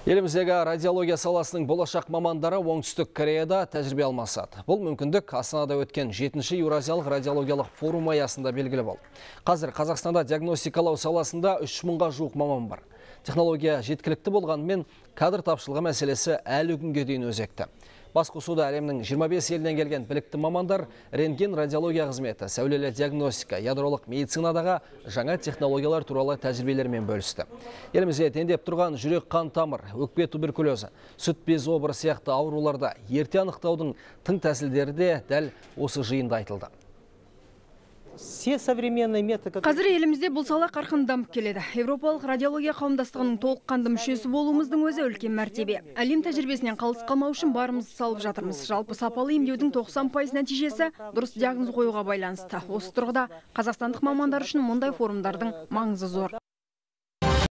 Еліміздегі радиология саласының болашақ мамандары оңтүстік Кореяда тәжірибе алмасады. Бұл мүмкіндік Астанада өткен 7-ші Еуразиялық радиологиялық форум аясында белгілі болды. Қазір Қазақстанда диагностикалау саласында 3000-ға жуық маман бар. Технология жеткілікті болғанымен кадр тапшылығы мәселесі әлі күнге дейін өзекті. Басқосуда әлемнің 25 елінен келген білікті мамандар рентген радиология қызметі, сәулелі диагностика, ядролық медицинадағы жаңа технологиялар туралы тәжірибелермен бөлісті. Елімізде тендеп тұрған жүрек қан тамыр, өкпе туберкулезі, сүт безі обыры сияқты ауруларда ерте анықтаудың тың тәсілдері де дәл осы жиында айтылды. Қазір елімізде бұл сала қарқынды дамып келеді. Европалық радиология қауымдастығының толыққанды мүшесі болуымыздың өзі үлкен мәртебе. Әлем тәжірибесінен қалыс қалмау үшін барымызды салып жатырмыз. Жалпы сапалы емдеудің 90% нәтижесі дұрыс диагноз қоюға байланысты. Осы тұрғыда қазақстандық мамандар үшін мұндай форумдардың маңызы зор.